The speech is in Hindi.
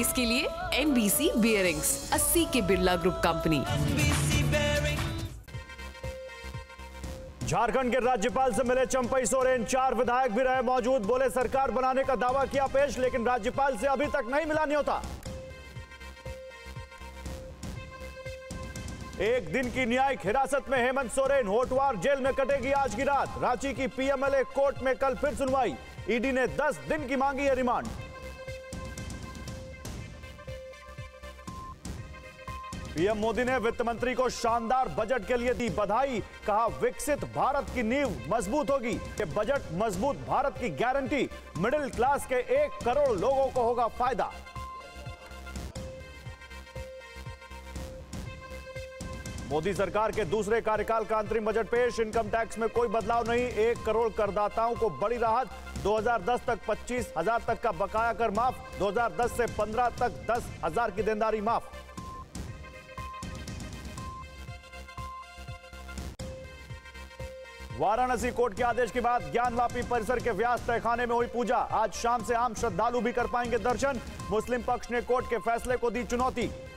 रेस के लिए NBC बियरिंग्स, 80 के बिरला ग्रुप कंपनी। झारखंड के राज्यपाल से मिले चंपई सोरेन, 4 विधायक भी रहे मौजूद। बोले सरकार बनाने का दावा किया पेश, लेकिन राज्यपाल से अभी तक नहीं मिला न्योता। एक दिन की न्यायिक हिरासत में हेमंत सोरेन, होटवार जेल में कटेगी आज की रात। रांची की PMLA कोर्ट में कल फिर सुनवाई। ईडी ने 10 दिन की मांगी है रिमांड। पीएम मोदी ने वित्त मंत्री को शानदार बजट के लिए दी बधाई। कहा विकसित भारत की नींव मजबूत होगी। ये बजट मजबूत भारत की गारंटी। मिडिल क्लास के 1 करोड़ लोगों को होगा फायदा। मोदी सरकार के दूसरे कार्यकाल का अंतरिम बजट पेश। इनकम टैक्स में कोई बदलाव नहीं। 1 करोड़ करदाताओं को बड़ी राहत। 2010 तक 25,000 तक का बकाया कर माफ। 2010 से 15 तक 10,000 की देनदारी माफ। वाराणसी कोर्ट के आदेश के बाद ज्ञानवापी परिसर के व्यास तहखाने में हुई पूजा। आज शाम से आम श्रद्धालु भी कर पाएंगे दर्शन। मुस्लिम पक्ष ने कोर्ट के फैसले को दी चुनौती।